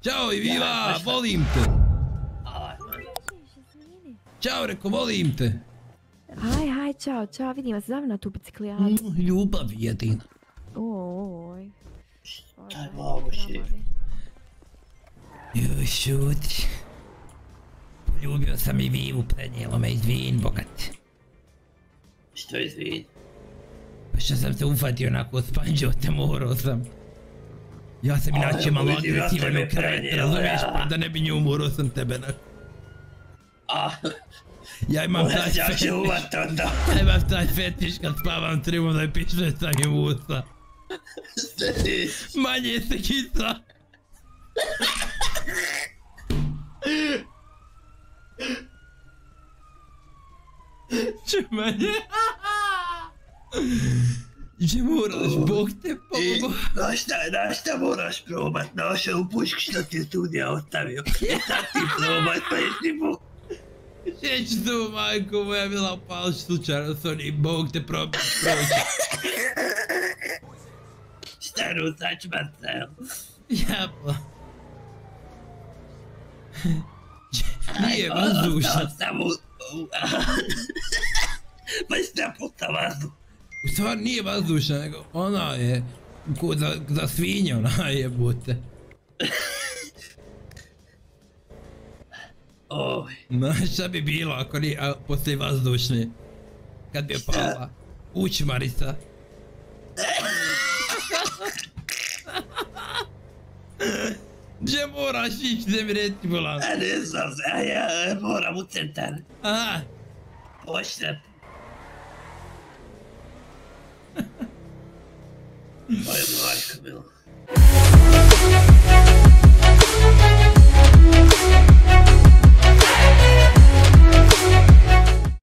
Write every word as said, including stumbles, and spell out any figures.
Ćao i viva, volim te. Ćao, reko, volim te. Haj, haj, čao, čao, vidim vas davno tu biciklijadu. Ljubav jedina. Oj. Aj, mogu si. Joj, šuti. Poljubio sam i Vivu, prenijelo me, izvin, bogat. Što izvin? Pa što sam se ufatio onako spanđo, te morao sam. Ja sam inače malo agresivan u krevet, razumiješ, pa da ne bi nju morao sam tebe na... Ja imam taj fetiš, ja imam taj fetiš kad spavam trebam da je piše sa njim usta. Manje se kica. Če manje? Če moraš, Bog te pomogu. Znaš šta moraš probat, našao u puški što ti je studija ostavio. I sad ti probaj, pa jesi Bog. Šeć tu, majko moja, bila upališ slučajno s onim, Bog te probat, prođe. Šta rusač, Marcel? Jebla. Nije vazdušna. Pa šta puta vazduh? U stvari nije vazdušna, nego ona je ko za, za svinje, ona jebote. Oj. Znaš šta bi bilo ako nije, a poslije vazdušne? Kad bi je pala? Učmarica. Gdje moraš ići da mi reti bolan? A ne znam se, a ja moram u centar. Aha. Pošta. Moje majko milo.